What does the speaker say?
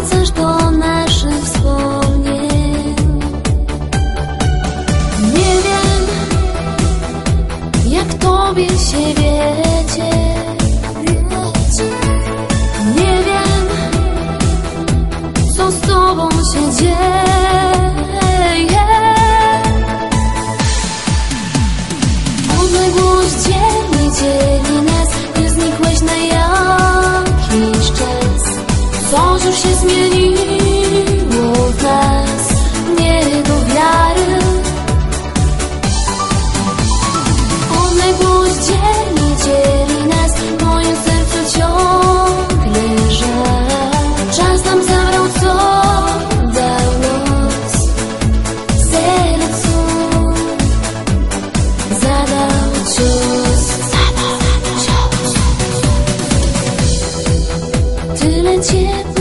wracasz do naszych wspomnień. Nie wiem, jak tobie się wiecie. Nie wiem, co z tobą się dzieje. Odległość dzielnie dzieli nas, ty znikłeś na jakiś czas. Coś już się zmieniło w nas, nie do wiary. Odległość dzielnie dzieli nas, w moim sercu ciągle żal. Czas nam zabrał, co dał los sercu. Zadał cios. Tyle ciepła